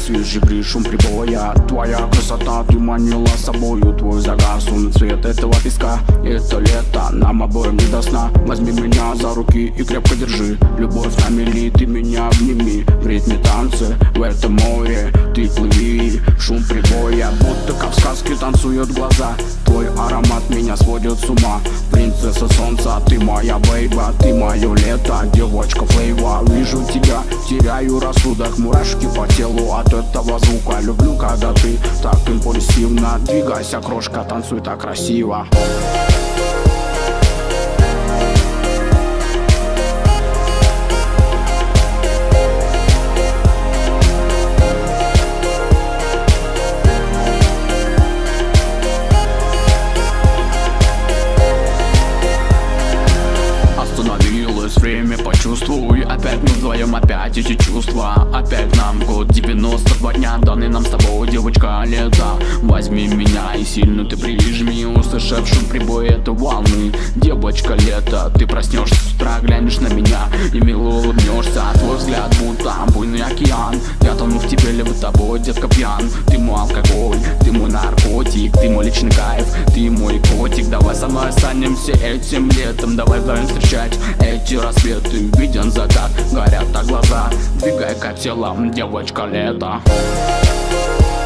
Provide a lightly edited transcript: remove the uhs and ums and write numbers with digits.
свежий бриз, шум прибоя. Твоя красота, ты манила собою. Твой загар, лунный цвет этого песка. Это лето, нам обоим не до сна. Возьми меня за руки и крепко держи. Любовь на мели, ты меня обними. В ритме танца, в этом море ты плыви. Шум прибоя, будто как в сказке танцуют глаза. Твой аромат меня сводит с ума. Принцесса солнца, ты моя бейба. Ты мое лето, девочка флейва. Вижу тебя, теряю рассудок. Мурашки по телу от этого звука. Люблю, когда ты так импульсивно. Двигайся, крошка, танцуй так красиво. Время, почувствуй, опять мы вдвоем, опять эти чувства. Опять нам год 92 дня, данный нам с тобой, девочка, лето. Возьми меня и сильно ты прижми, услышав шум прибоя, это волны. Девочка, лето, ты проснешься с утра, глянешь на меня и мило улыбнешься. Твой взгляд будто буйный океан. Я тону в тебе, либо тобой, детка, пьян. Ты мой алкоголь, ты мой наркотик, ты мой личный кайф, ты мой котик. Давай со мной останемся этим летом, давай вдвоем встречать эти рассветы. Виден закат, горят так глаза. Двигай-ка телом, девочка, лето.